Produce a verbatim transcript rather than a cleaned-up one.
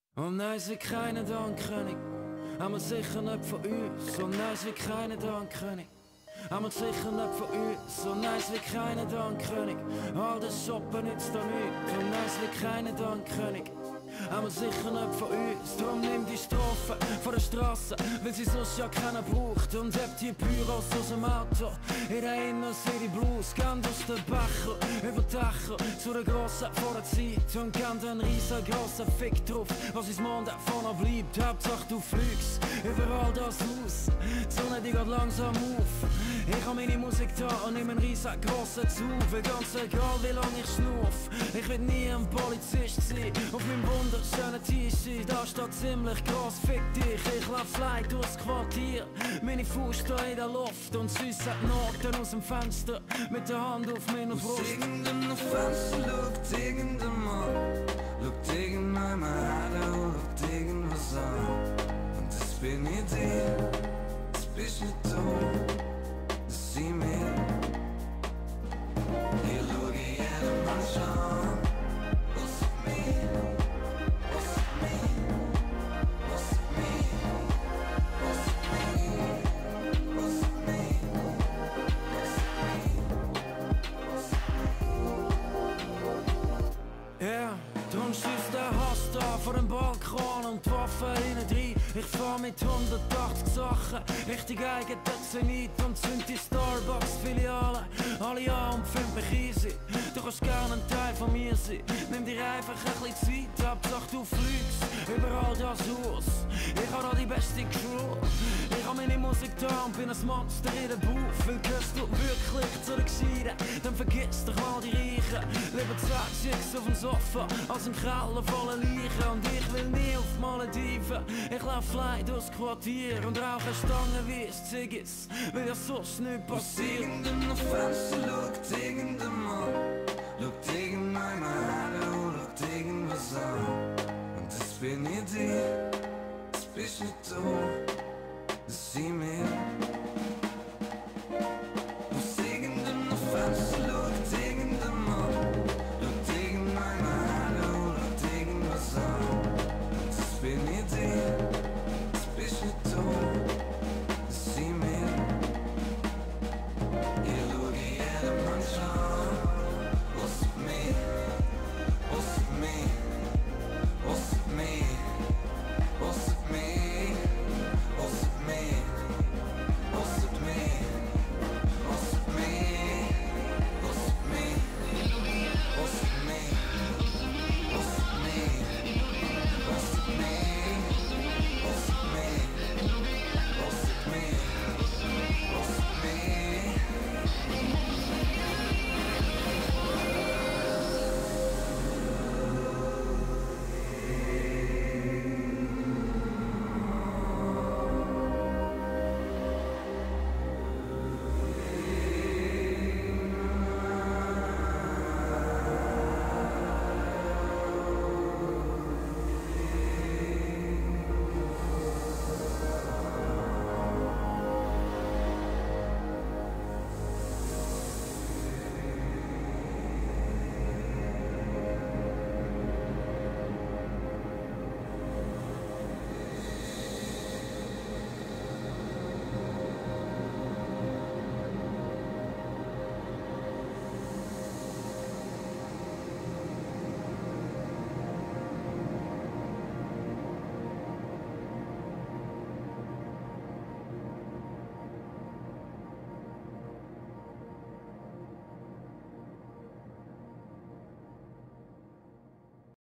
Und nein, sie keinen Dank-König, aber sicher nicht von uns. Und nein, sie keinen Dank-König, aber sicher nicht von uns. Und nein, sie keinen Dank-König, all das Shoppen nützt da nichts. Und nein, sie keinen Dank-König, aber sicher nicht von uns. Drum nimm die Strophe von der Straße, weil sie sonst ja keiner braucht. Und heb die Pyros aus dem Auto in der Inner City Blues. Gern aus den Becher, über Dächer zu der Grossen vor der Zeit. Und gern den riesengroßen Fick drauf, was uns morgen davon noch bleibt. Hauptsache du fliegst überall das Haus, die Sonne die geht langsam auf. Ich hab meine Musik da und nimm einen riesengroßen Zug. Weil ganz egal wie lang ich schnurf, ich will nie ein Polizist sein. Auf meinem wunderschönen T-Shirt, da steht ziemlich gross, fick dich. Ich lauf fly durchs Quartier, meine Faust da in der Luft. Und süß hat Noten aus dem Fenster, mit der Hand auf meiner Brust. Aus irgendeinem Fenster schaut irgendein Mann, schaut irgendjemand her, schaut irgendwas an. Und das bin ich dir, das bist nicht du, das sind wir. Hier schau ich jedem Menschen an, ausser mir, ausser mir, ausser mir, ausser mir, ausser mir, ausser mir. Ja, drum schießt der Hass da vor dem Balkon und die Waffen innen drin. Ich fahr mit hundertachtzig Sachen richtig eigendezimiert und zünd die Starbucks-Filiale alle an und find mich easy. Du kannst gerne ein Teil von mir sein, nimm dir einfach ein bisschen Zeit, Hauptsache du fliegst überall das Haus. Ich hab da die beste Crew, ich hab meine Musik da und bin ein Monster in der Bauch. Weil gehörst du wirklich zu den Gescheiden, dann vergiss doch mal die Reichen. Lieber zwei Chicks auf dem Sofa als ein Keller voller Leichen. Und ich will nie auf Malediven, ich lauf fly durchs Quartier und rauche Stangen wie es Ziggis, weil ja sonst nichts Aus passiert. irgendeinem Fenster